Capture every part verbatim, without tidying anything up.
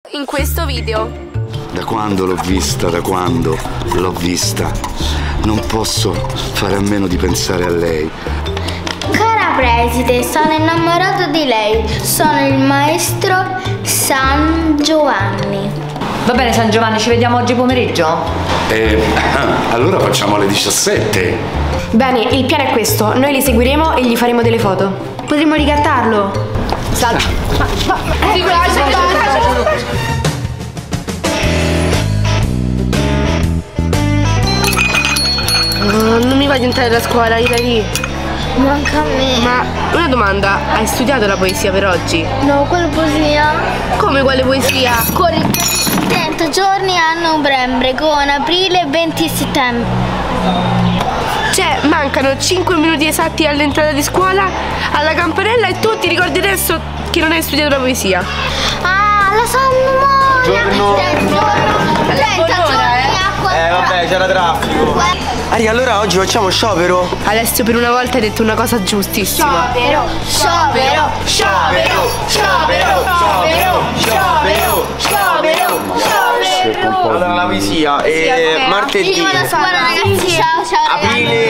in questo video. Da quando l'ho vista, da quando l'ho vista, non posso fare a meno di pensare a lei. Cara preside, sono innamorato di lei. Sono il maestro San Giovanni. Va bene San Giovanni, ci vediamo oggi pomeriggio? Eh, allora facciamo alle diciassette. Bene, il piano è questo. Noi li seguiremo e gli faremo delle foto. Potremmo ricattarlo. Salve. Ma, ma, ma, eh, oh, non mi va di entrare alla scuola, Ilari. Manca a me. Ma una domanda, hai studiato la poesia per oggi? No, quale poesia? Come quale poesia? Corri cento giorni a novembre con aprile e venti settembre. Cioè, mancano cinque minuti esatti all'entrata di scuola, alla campanella e tu ti ricordi adesso che non hai studiato la poesia. Ah, la so a memoria. Buongiorno. trenta giorni a Eh vabbè, c'era traffico. Ari, allora oggi facciamo sciopero? Alessio, per una volta hai detto una cosa giustissima. Sciopero, sciopero, sciopero, sciopero, sciopero, sciopero, sciopero, sciopero. Allora la poesia e martedì. Io vado a scuola, ragazzi. Ciao, ciao. Aprile.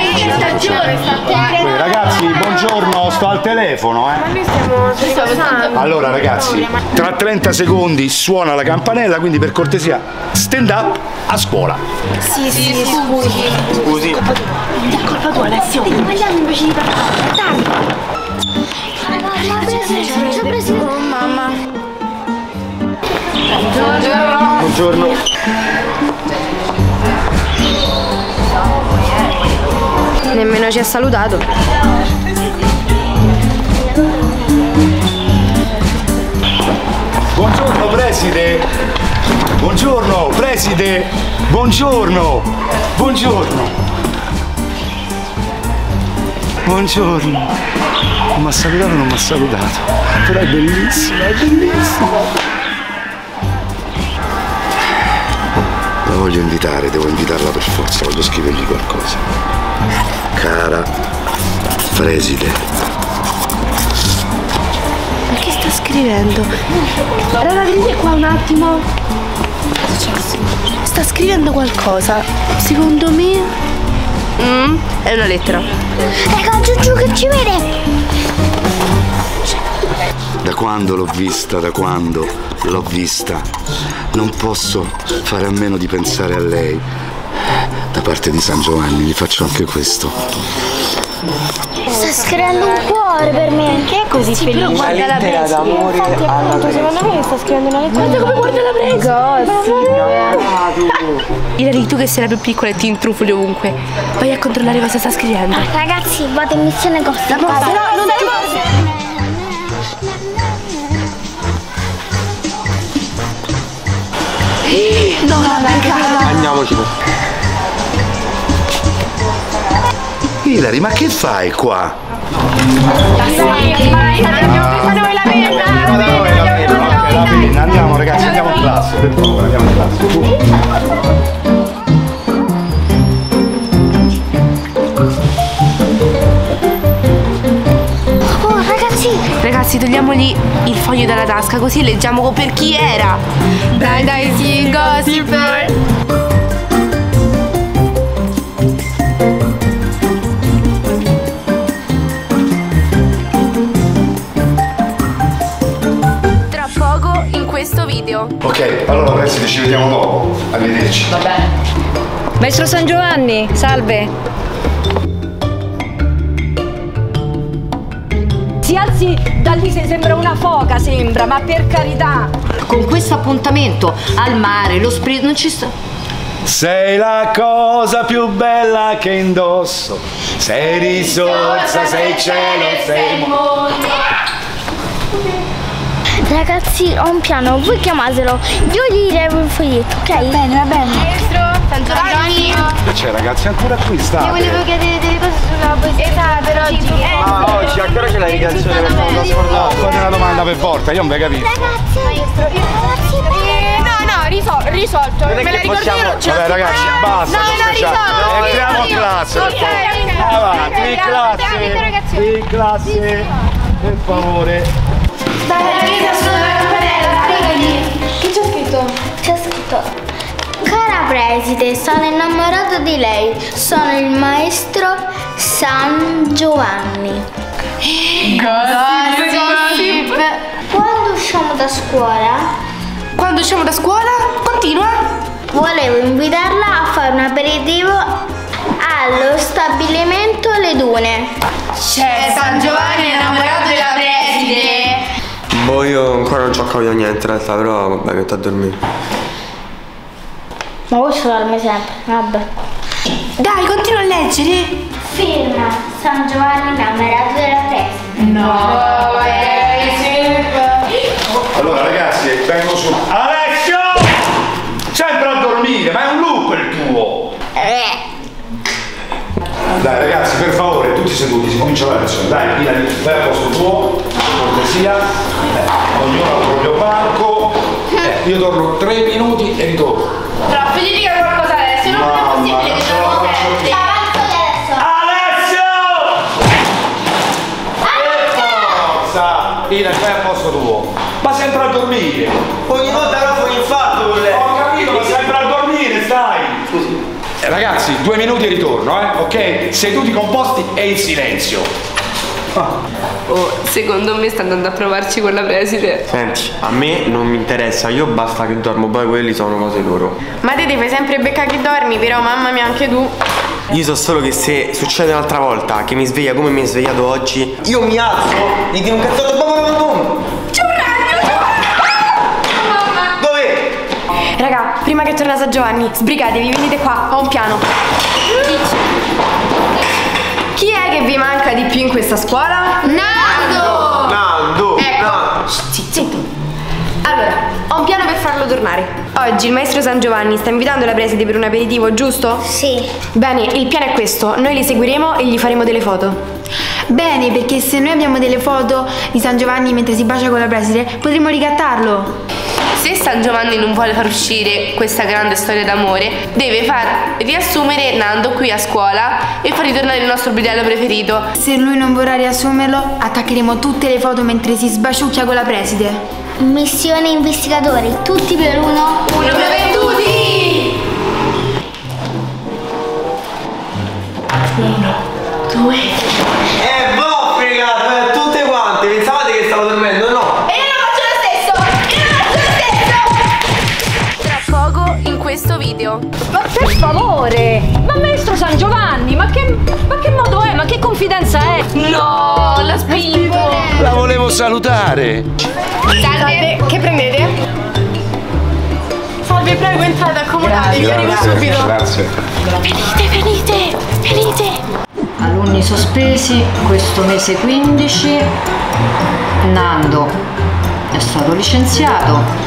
Eh, ragazzi, buongiorno, sto al telefono, eh. Allora ragazzi, tra trenta secondi suona la campanella, quindi per cortesia stand up a scuola. Sì, sì, sì, scusi. Scusi. È colpa tua, Alessio. Stiamo sbagliando invece di parlare. Dai. Oh, mamma. Buongiorno. Buongiorno. Nemmeno ci ha salutato. Buongiorno preside. Buongiorno preside. Buongiorno. Buongiorno. Buongiorno. Non mi ha salutato, non mi ha salutato. Però è bellissima, è bellissima. La voglio invitare, devo invitarla per forza, voglio scrivergli qualcosa. Cara preside. Ma che sta scrivendo? Allora venite qua un attimo. Cosa è successo? Sta scrivendo qualcosa. Secondo me mm, è una lettera. Raga, Giugiu che ci vede. Da quando l'ho vista, da quando l'ho vista, non posso fare a meno di pensare a lei. Da parte di San Giovanni gli faccio anche questo. Sta scrivendo un cuore per me. Che è così Sì, felice? però guarda la Infatti, d'amore infatti, alla appunto, presa. secondo me sta scrivendo una lettera. Guarda come guarda la presa. Gossip. Ilari, tu che sei la più piccola e ti intrufoli ovunque, vai a controllare cosa sta scrivendo. Ragazzi, vado in missione Gossip. No, no, non ti No, raga. Andiamoci. Ilari, ma che fai qua? Andiamo ragazzi, andiamo in classe, per favore, andiamo in classe. Oh, ragazzi. Ragazzi, togliamogli il foglio dalla tasca così leggiamo per chi era. Dai, dai, sì, gossip. Tra poco in questo video. Ok, allora preside, ci vediamo dopo. Arrivederci. Va bene. Maestro San Giovanni, salve. Si alzi da lì, se sembra una foca, sembra, ma per carità. Con questo appuntamento al mare, lo spirito non ci sta. Sei la cosa più bella che indosso. Sei risorsa, sei cielo, sei mondo. Ragazzi, ho un piano, voi chiamatelo. Io gli direi un foglietto, ok? Va bene, va bene. Maestro, San Giovanni. Che c'è ragazzi, ancora qui state? Io volevo chiedere delle cose sulla poesia. Esatto, per oggi. Ah, oggi ancora c'è la ricreazione per non scordato. Fate una domanda per volta, io non ve capisco. Ragazzi, maestro, io ragazzi, No, no, risol risolto. Non è Me la che ricordo possiamo- io. ce l'ho Vabbè ragazzi, scritta. basta. No, no, queste chat. risolto. Entriamo in risolto. classe, per Ok, favore. ok. Avanti, in Andiamo, classe. andiamo, interrogazione. In classe, per favore. Dai, la vita sulla campanella, spiegagli. preside, sono innamorato di lei. Sono il maestro San Giovanni. Gossip. Quando usciamo da scuola? Quando usciamo da scuola? Continua. Volevo invitarla a fare un aperitivo allo stabilimento Le Dune. C'è San Giovanni innamorato della preside. Boh, io ancora non ci ho capito niente in realtà, però vabbè, metto a dormire. Ma questo dorme sempre, vabbè. Dai, continua a leggere. Firma San Giovanni innamorato della preside. No, Allora ragazzi, vengo su. Alessio! Sempre a dormire, ma è un loop il tuo. Dai ragazzi, per favore, tutti seduti, si comincia la lezione. Dai, Pina, vai al posto tuo, cortesia. Eh, ognuno al proprio banco. Eh, io torno tre minuti e ritorno. Però gli dica qualcosa adesso, non è possibile che ce la faccia. Alessio! Forza! Pina, vai al posto tuo. Ma sempre a dormire. Ogni volta però fai un infarto con lei. Ho capito, ma sempre a dormire, stai. Scusi. Eh, ragazzi, due minuti e ritorno, eh? Ok? Seduti composti e in silenzio. Ah. Oh, secondo me sta andando a provarci con la preside. Senti, a me non mi interessa, io basta che dormo, poi quelli sono cose loro. Ma te ti fai sempre becca che dormi, però mamma mia anche tu. Io so solo che se succede un'altra volta che mi sveglia come mi hai svegliato oggi, io mi alzo, gli tiro un cazzotto, bom bom bom. C'è un ragno! Dove? Raga, prima che torna San Giovanni, sbrigatevi, venite qua, ho un piano. Chi è che vi manca di più in questa scuola? Nando! Nando! Ecco. Nando. Zitto. Allora, ho un piano per farlo tornare. Oggi il maestro San Giovanni sta invitando la preside per un aperitivo, giusto? Sì. Bene, il piano è questo. Noi li seguiremo e gli faremo delle foto. Bene, perché se noi abbiamo delle foto di San Giovanni mentre si bacia con la preside, potremmo ricattarlo. Se San Giovanni non vuole far uscire questa grande storia d'amore, deve far riassumere Nando qui a scuola e far ritornare il nostro bidello preferito. Se lui non vorrà riassumerlo, attaccheremo tutte le foto mentre si sbaciucchia con la preside. Missione investigatori, tutti per uno. Uno per tutti! Uno, due. Eh, boh, fregato, eh, tutte quante, pensavate che stavo dormendo, no? E io non faccio lo stesso! Io non faccio lo stesso! Tra poco in questo video. Ma per favore! Ma maestro San Giovanni, ma che, ma che modo è? Ma che confidenza è? No, la spingo! La volevo salutare. Salve! Che prendete? Salve, prego, entrate, accomodatevi, arrivo subito. Grazie. Venite, venite, venite! Alunni sospesi, questo mese quindici. Nando è stato licenziato.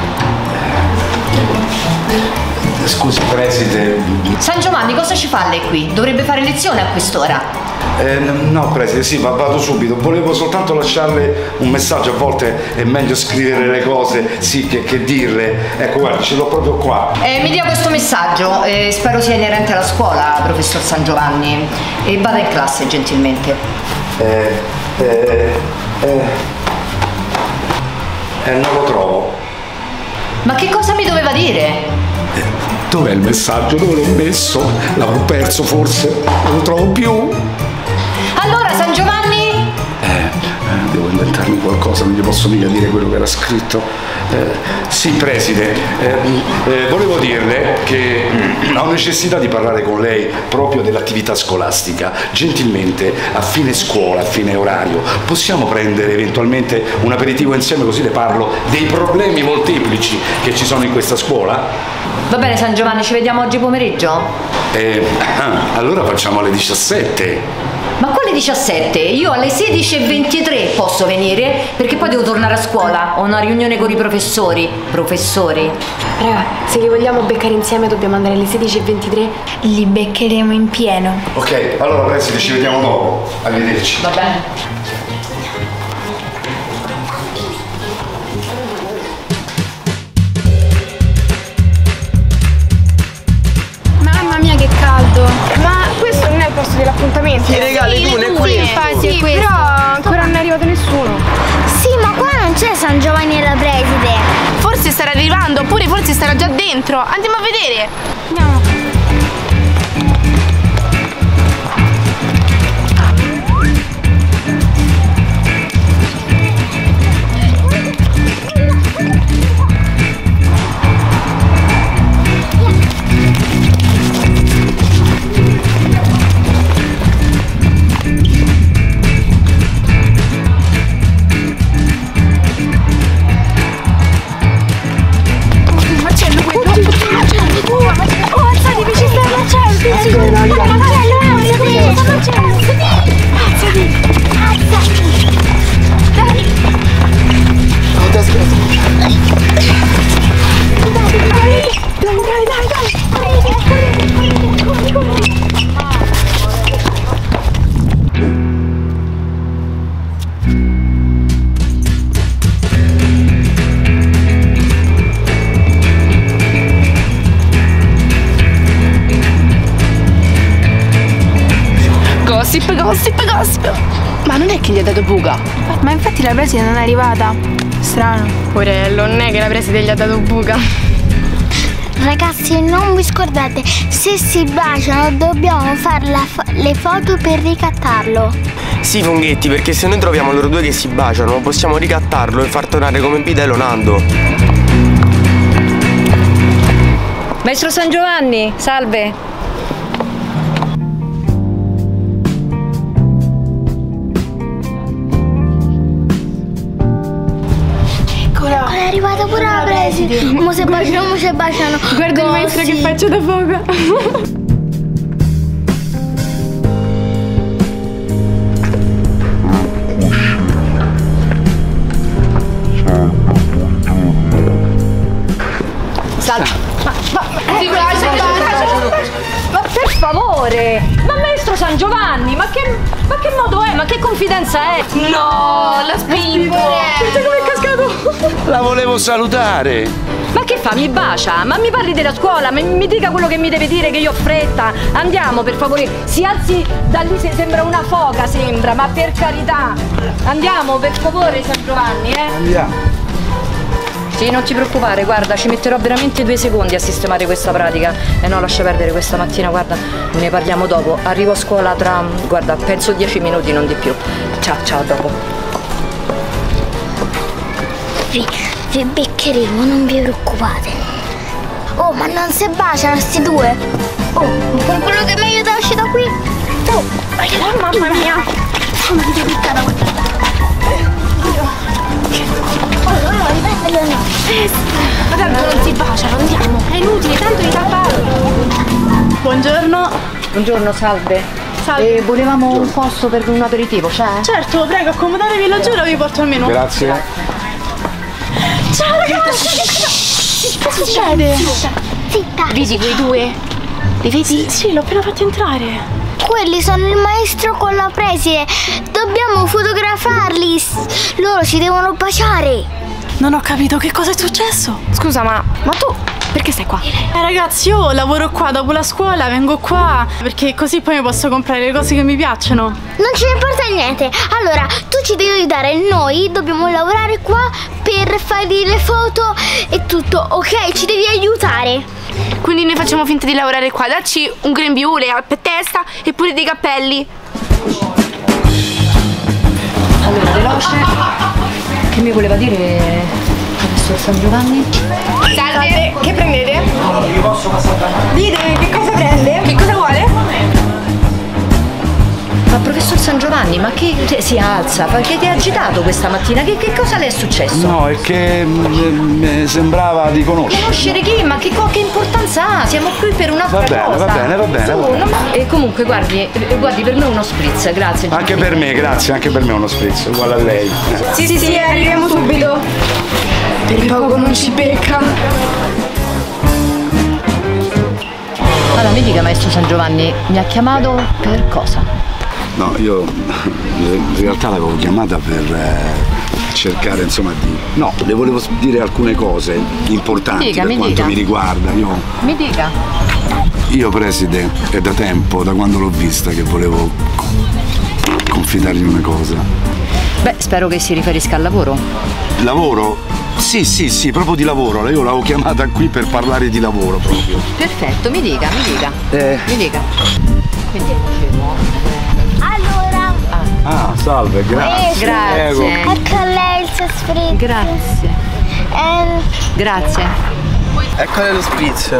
Scusi, preside. San Giovanni, cosa ci fa lei qui? Dovrebbe fare lezione a quest'ora. Eh, no, preside, sì, ma vado subito. Volevo soltanto lasciarle un messaggio. A volte è meglio scrivere le cose, sì, che, che dirle. Ecco, guardi, ce l'ho proprio qua. Eh, mi dia questo messaggio, eh, spero sia inerente alla scuola, professor San Giovanni. E vada in classe, gentilmente. Eh, eh, eh, eh, non lo trovo. Ma che cosa mi doveva dire? Dov'è il messaggio? Dove l'ho messo? L'avevo perso forse? Non lo trovo più? Allora, San Giovanni? Eh, eh, devo inventarmi qualcosa, non gli posso mica dire quello che era scritto. Eh, sì, preside, eh, eh, volevo dirle che ho necessità di parlare con lei proprio dell'attività scolastica. Gentilmente, a fine scuola, a fine orario, possiamo prendere eventualmente un aperitivo insieme, così le parlo dei problemi molteplici che ci sono in questa scuola? Va bene San Giovanni, ci vediamo oggi pomeriggio? Eh, ah, allora facciamo alle diciassette. Ma quale diciassette? Io alle sedici e ventitré posso venire perché poi devo tornare a scuola. Ho una riunione con i professori. Professori. Raga, se li vogliamo beccare insieme dobbiamo andare alle sedici e ventitré. Li beccheremo in pieno. Ok, allora preside, ci vediamo dopo. Arrivederci. Va bene. Mamma mia che caldo. Ma questo non è il posto dell'appuntamento. I regali tu ne qui. Infatti, Sì, questo. però ancora non è arrivato nessuno. Sì, ma qua non c'è San Giovanni e la preside. Forse starà arrivando, oppure forse starà già dentro. Andiamo a vedere. Andiamo. Gossip, gossip, gossip. Ma non è che gli ha dato buca? Ma infatti la preside non è arrivata. Strano. Porello, non è che la preside gli ha dato buca. Ragazzi, non vi scordate, se si baciano dobbiamo fare la fo- le foto per ricattarlo. Sì, funghetti, perché se noi troviamo loro due che si baciano possiamo ricattarlo e far tornare come Bidello Nando. Maestro San Giovanni, salve. È arrivata pure la preside. Mo se baciano, mo se baciano. Guarda il maestro che faccia da fuoco. Salve. Ma, ma, ma, ma per favore! Ma maestro San Giovanni, ma che, ma che modo è? Ma che confidenza è? No, la spingo. Guarda come è cascato. La volevo salutare. Ma che fa? Mi bacia? Ma mi parli della scuola? Mi, mi dica quello che mi deve dire, che io ho fretta. Andiamo, per favore. Si alzi da lì, se sembra una foca, sembra, ma per carità. Andiamo, per favore, San Giovanni, eh? Andiamo. Sì, non ti preoccupare, guarda, ci metterò veramente due secondi a sistemare questa pratica. E eh no, lascia perdere questa mattina, guarda, ne parliamo dopo. Arrivo a scuola tra, guarda, penso dieci minuti, non di più. Ciao, ciao, dopo. Vi, vi beccheremo, non vi preoccupate. Oh, ma non si baciano sti due? Oh, per quello che mi aiuta a uscire da qui? Oh, oh mamma mia! Oh, ma ti devi buttare questa. Ma tanto non si baciano, andiamo. È inutile, tanto li tappare. Buongiorno. Buongiorno, salve. Salve. Eh, volevamo un posto per un aperitivo, c'è? Certo, prego, accomodatevi, lo giuro, vi porto al menù. Grazie. Ciao ragazzi! Che succede? Zitta! Vedi quei due? Li vedi? Sì, sì, l'ho appena fatto entrare. Quelli sono il maestro con la preside. Dobbiamo fotografarli. Loro si devono baciare. Non ho capito che cosa è successo. Scusa, ma, ma tu perché stai qua? Eh ragazzi, io lavoro qua dopo la scuola, vengo qua perché così poi mi posso comprare le cose che mi piacciono. Non ce ne importa niente. Allora, tu ci devi aiutare. Noi dobbiamo lavorare qua per fargli le foto e tutto, ok? Ci devi aiutare. Quindi noi facciamo finta di lavorare qua. Dacci un grembiule a testa e pure dei cappelli. Allora, veloce. Che mi voleva dire professor San Giovanni? Salve, che prendete? Dite, che cosa prende? Che cosa vuole? Ma professor San Giovanni, ma che cioè, si alza? Perché ti ha agitato questa mattina? Che, che cosa le è successo? No, è che mi sembrava di conoscere. Conoscere chi? Ma che, che importanza ha? Siamo qui per un'altra Va bene, cosa. va bene, va bene, Su, va bene. no, ma- e comunque guardi, eh, guardi, per me uno spritz, grazie. Anche per me, grazie, anche per me è uno spritz, uguale a lei. Eh. Sì, sì, sì, arriviamo subito. Per poco non ci becca. Allora mi dica maestro San Giovanni, mi ha chiamato per cosa? No, io in realtà l'avevo chiamata per eh, cercare insomma di... No, le volevo dire alcune cose importanti Dica, per mi quanto dica. mi riguarda. Io, Mi dica. io preside, è da tempo, da quando l'ho vista, che volevo confidargli una cosa. Beh, spero che si riferisca al lavoro. Lavoro? Sì, sì, sì, proprio di lavoro. Io l'avevo chiamata qui per parlare di lavoro proprio. Perfetto, mi dica, mi dica. Eh. Mi dica. Quindi Allora, Ah, salve, grazie. Grazie. ecco lei il suo spritz. Grazie. Ehm, Grazie. Ecco lei lo spritz.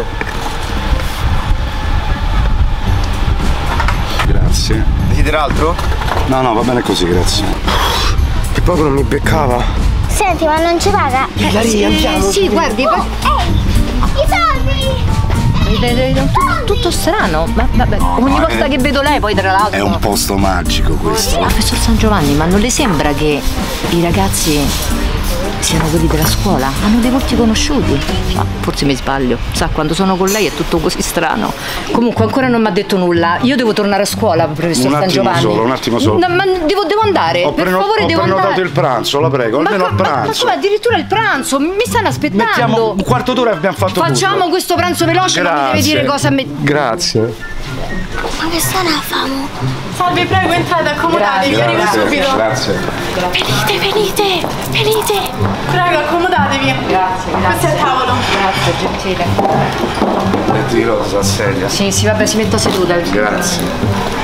Grazie. Desidera altro? No, no, va bene così, grazie. Che proprio non mi beccava. Senti, ma non ci paga? Ilaria, andiamo. Sì, guardi, poi... Ehi, i soldi! Tutto strano, ma vabbè, ogni Ma volta è- che vedo lei poi tra l'altro. È un posto magico questo. Professor San Giovanni, ma non le sembra che i ragazzi siano quelli della scuola? Hanno dei volti conosciuti? Ma forse mi sbaglio. Sa, quando sono con lei è tutto così strano. Comunque ancora non mi ha detto nulla. Io devo tornare a scuola, professor Un San attimo Giovanni. solo, un attimo solo. No, ma devo, devo andare. Ho, per preno- favore, ho devo prenotato andare. il pranzo, la prego, almeno il ma, ma, ma pranzo. come addirittura il pranzo? Mi stanno aspettando. Mettiamo un quarto d'ora e abbiamo fatto Facciamo tutto. questo pranzo veloce, ma mi deve Grazie. dire cosa me. Grazie. Ma che sta una famo? Salve, prego, entrate, accomodatevi, arrivo Grazie, subito. grazie. Venite, venite, venite. Prego, accomodatevi. Grazie, Questo è il tavolo. Grazie, gentile. Metti di rosa, sedia. Sì, sì, vabbè, si metta seduta. Grazie.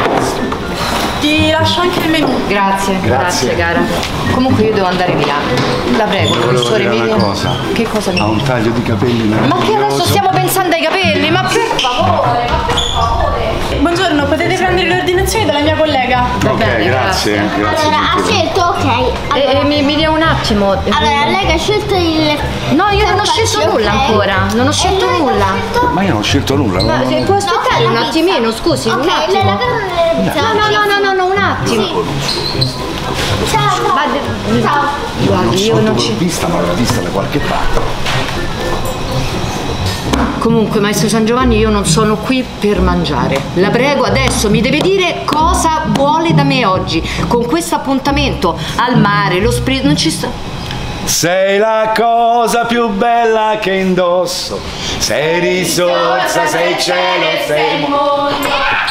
Ti lascio anche il menù. Grazie, grazie, Grazie. cara. Comunque io devo andare via. La prego, Volevo professore, dire mi una dia- cosa. Che cosa mi Ha un taglio di capelli Ma che adesso meraviglioso. stiamo pensando ai capelli? Ma per favore, ma per favore. Buongiorno, potete prendere le ordinazioni dalla mia collega. Va Ok, bene, grazie. Grazie. Allora, ha gentile. scelto, ok. E, Allora, e mi, mi dia un attimo. allora, lei che ha scelto il... No, io non ho scelto nulla ancora. Non ho scelto nulla. Ma io non ho scelto nulla. Ma non- se può aspettare un attimino, scusi, un Ok, lei attimo. la carne delle pizze. No, no, no, no, no, un attimo. Ciao, ciao. Ma de- Ciao. Guardi, io non ci. vista, ma l'ho vista da qualche parte. Comunque, maestro San Giovanni, io non sono qui per mangiare. La prego, adesso mi deve dire cosa vuole da me oggi. Con questo appuntamento al mare, lo spritz, non ci sta. Sei la cosa più bella che indosso. Sei risorsa, sei cielo, sei mondo.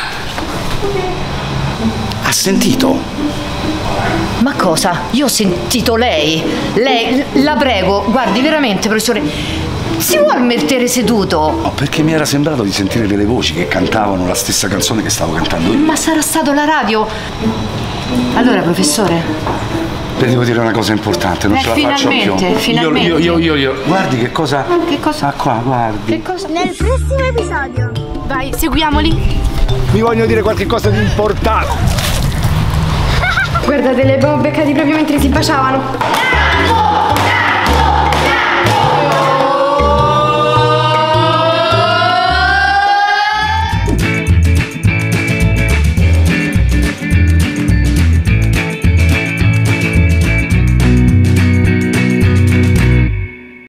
Ha sentito? Ma cosa? Io ho sentito lei. Lei, la prego, guardi, veramente, professore, si vuol mettere seduto? No, perché mi era sembrato di sentire delle voci che cantavano la stessa canzone che stavo cantando io. Ma sarà stato la radio? Allora, professore, Le devo dire una cosa importante, non Eh, ce la faccio più. finalmente, finalmente. Io, io, io, io, guardi che cosa. che cosa? Ah, qua, guardi. Che cosa? Nel prossimo episodio. Vai, seguiamoli. Mi voglio dire qualche cosa di importante. Guardate, li abbiamo beccati proprio mentre si baciavano.